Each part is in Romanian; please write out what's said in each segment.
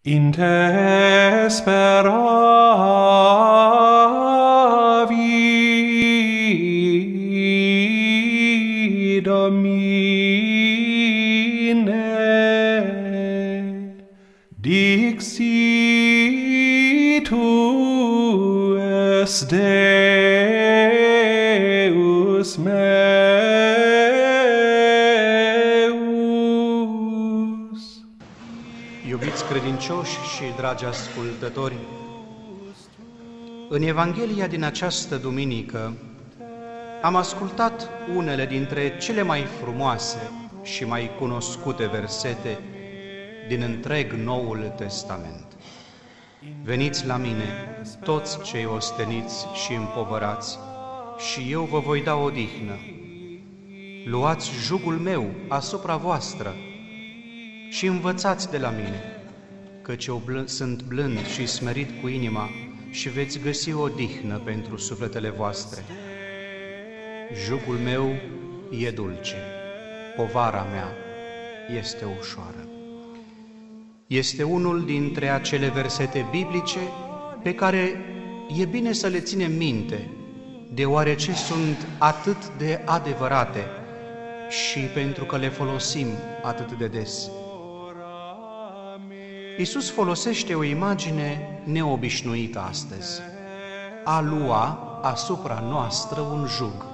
In te speravi, Domine, dixi tu es Deus meus. Iubiți credincioși și dragi ascultători, în Evanghelia din această duminică am ascultat unele dintre cele mai frumoase și mai cunoscute versete din întreg Noul Testament. Veniți la mine, toți cei osteniți și împovărați, și eu vă voi da odihnă. Luați jugul meu asupra voastră și învățați de la mine, căci eu sunt blând și smerit cu inima și veți găsi odihnă pentru sufletele voastre. Jugul meu e dulce, povara mea este ușoară. Este unul dintre acele versete biblice pe care e bine să le ținem minte, deoarece sunt atât de adevărate și pentru că le folosim atât de des. Iisus folosește o imagine neobișnuită astăzi, a lua asupra noastră un jug.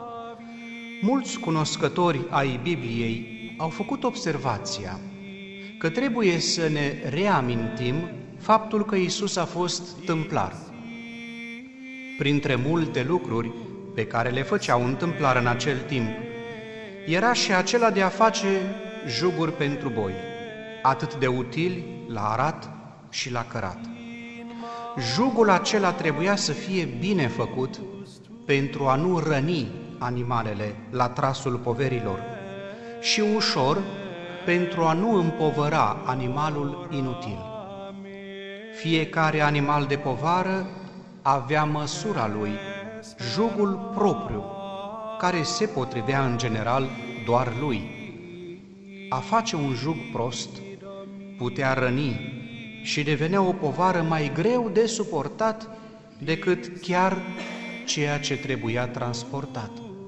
Mulți cunoscători ai Bibliei au făcut observația că trebuie să ne reamintim faptul că Iisus a fost tâmplar. Printre multe lucruri pe care le făcea un tâmplar în acel timp, era și acela de a face juguri pentru boi, atât de utili la arat și la cărat. Jugul acela trebuia să fie bine făcut pentru a nu răni animalele la trasul poverilor și ușor pentru a nu împovăra animalul inutil. Fiecare animal de povară avea măsura lui, jugul propriu, care se potrivea în general doar lui. A face un jug prost putea răni și devenea o povară mai greu de suportat decât chiar ceea ce trebuia transportat.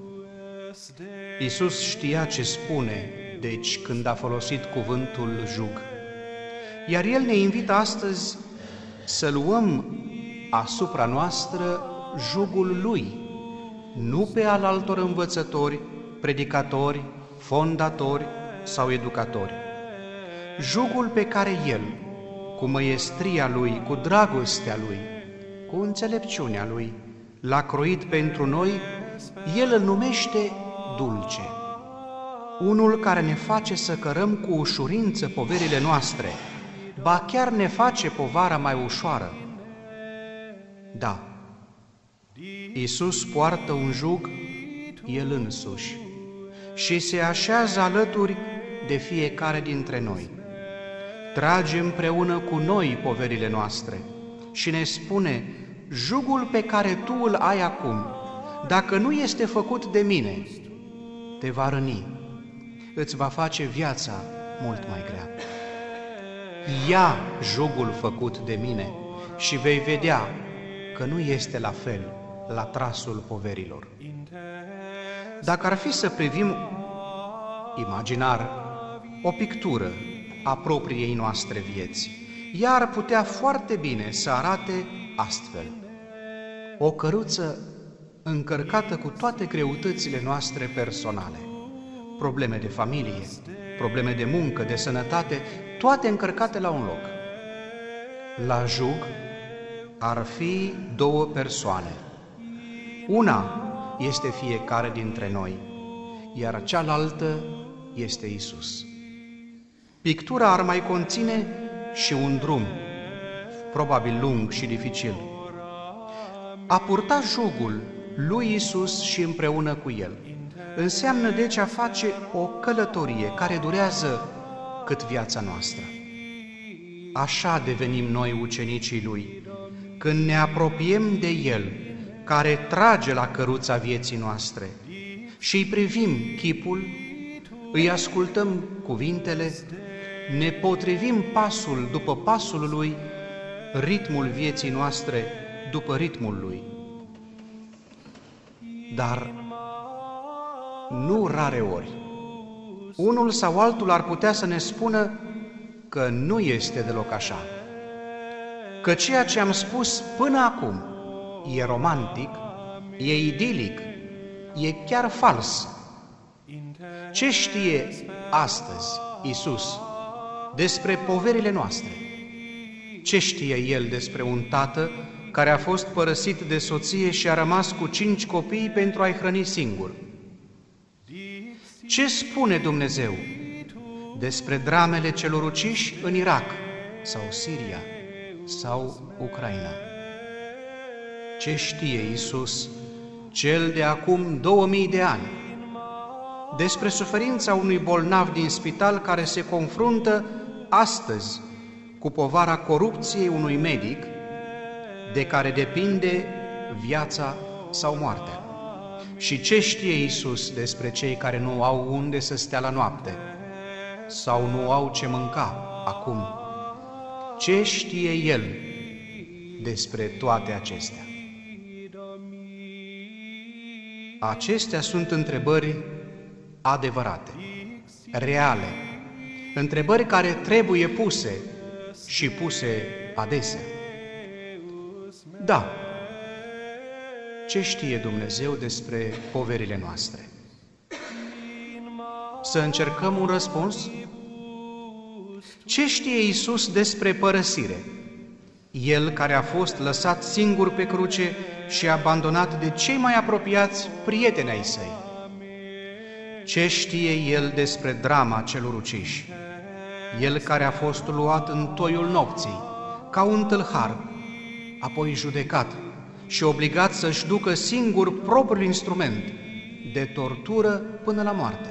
Iisus știa ce spune, deci, când a folosit cuvântul jug. Iar El ne invită astăzi să luăm asupra noastră jugul Lui, nu pe al altor învățători, predicatori, fondatori sau educatori. Jugul pe care El, cu măiestria Lui, cu dragostea Lui, cu înțelepciunea Lui, l-a croit pentru noi, El îl numește dulce. Unul care ne face să cărăm cu ușurință poverile noastre, ba chiar ne face povara mai ușoară. Da, Iisus poartă un jug El însuși și se așează alături de fiecare dintre noi. Trage împreună cu noi poverile noastre și ne spune: jugul pe care tu îl ai acum, dacă nu este făcut de mine, te va răni, îți va face viața mult mai grea. Ia jugul făcut de mine și vei vedea că nu este la fel la trasul poverilor. Dacă ar fi să privim imaginar o pictură a propriei noastre vieți, ea ar putea foarte bine să arate astfel: o căruță încărcată cu toate greutățile noastre personale, probleme de familie, probleme de muncă, de sănătate, toate încărcate la un loc. La jug ar fi două persoane. Una este fiecare dintre noi, iar cealaltă este Iisus. Pictura ar mai conține și un drum, probabil lung și dificil. A purta jugul lui Iisus și împreună cu El înseamnă deci a face o călătorie care durează cât viața noastră. Așa devenim noi ucenicii Lui, când ne apropiem de El, care trage la căruța vieții noastre, și îi privim chipul, îi ascultăm cuvintele, ne potrivim pasul după pasul Lui, ritmul vieții noastre după ritmul Lui. Dar nu rare ori, unul sau altul ar putea să ne spună că nu este deloc așa, că ceea ce am spus până acum e romantic, e idilic, e chiar fals. Ce știe astăzi Iisus despre poverile noastre? Ce știe El despre un tată care a fost părăsit de soție și a rămas cu 5 copii pentru a-i hrăni singur? Ce spune Dumnezeu despre dramele celor uciși în Irak sau Siria sau Ucraina? Ce știe Iisus, Cel de acum 2000 de ani, despre suferința unui bolnav din spital care se confruntă astăzi cu povara corupției unui medic de care depinde viața sau moartea? Și ce știe Iisus despre cei care nu au unde să stea la noapte sau nu au ce mânca acum? Ce știe El despre toate acestea? Acestea sunt întrebări adevărate, reale, întrebări care trebuie puse și puse adesea. Da, ce știe Dumnezeu despre poverile noastre? Să încercăm un răspuns? Ce știe Iisus despre părăsire? El care a fost lăsat singur pe cruce și abandonat de cei mai apropiați prieteni ai săi. Ce știe El despre drama celor uciși? El care a fost luat în toiul nopții, ca un tâlhar, apoi judecat și obligat să-și ducă singur propriul instrument de tortură până la moarte.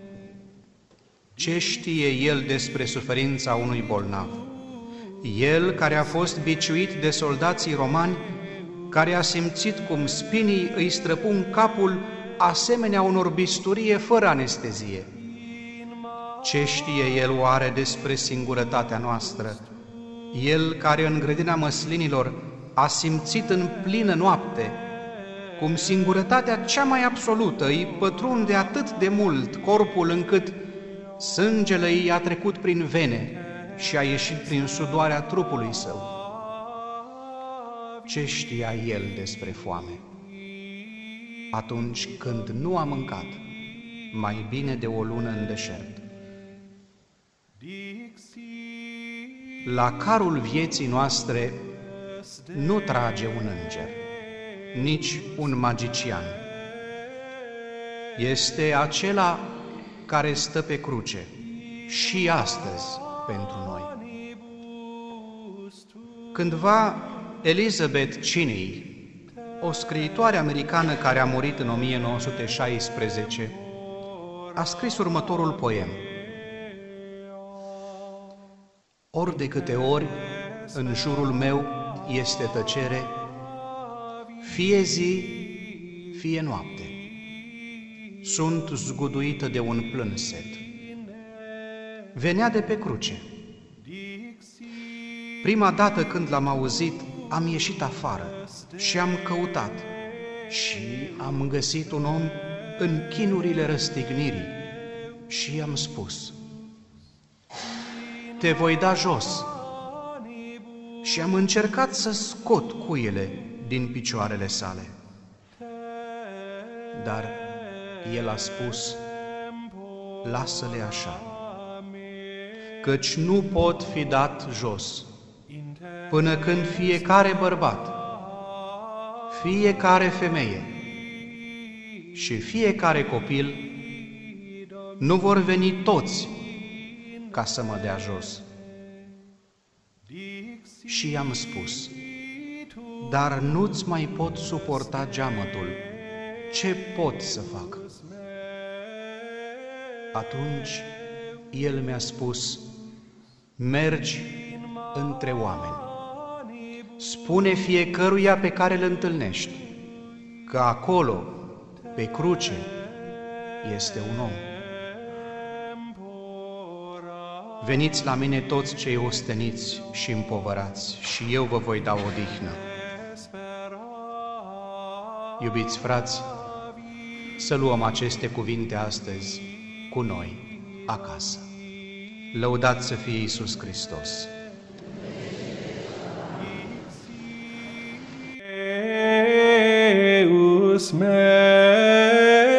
Ce știe El despre suferința unui bolnav? El care a fost biciuit de soldații romani, care a simțit cum spinii îi străpung capul asemenea unor bisturie fără anestezie. Ce știe El oare despre singurătatea noastră? El care în grădina măslinilor a simțit în plină noapte cum singurătatea cea mai absolută îi pătrunde atât de mult corpul încât sângele îi a trecut prin vene și a ieșit prin sudoarea trupului său. Ce știa El despre foame? Atunci când nu a mâncat mai bine de o lună în deșert. La carul vieții noastre nu trage un înger, nici un magician. Este acela care stă pe cruce și astăzi pentru noi. Cândva Elizabeth Cheney, o scriitoare americană care a murit în 1916, a scris următorul poem. Ori de câte ori în jurul meu este tăcere, fie zi, fie noapte, sunt zguduită de un plânset. Venea de pe cruce. Prima dată când l-am auzit, am ieșit afară și am căutat și am găsit un om în chinurile răstignirii și i-am spus: te voi da jos. Și am încercat să scot cuiele din picioarele sale. Dar el a spus: lasă-le așa, căci nu pot fi dat jos, până când fiecare bărbat, fiecare femeie și fiecare copil nu vor veni toți ca să mă dea jos. Și i-am spus: dar nu-ți mai pot suporta geamătul, ce pot să fac? Atunci el mi-a spus: mergi între oameni, spune fiecăruia pe care îl întâlnești că acolo, pe cruce, este un om. Veniți la mine toți cei osteniți și împovărați, și eu vă voi da odihnă. Iubiți frați, să luăm aceste cuvinte astăzi cu noi acasă. Lăudat să fie Iisus Hristos! Deus me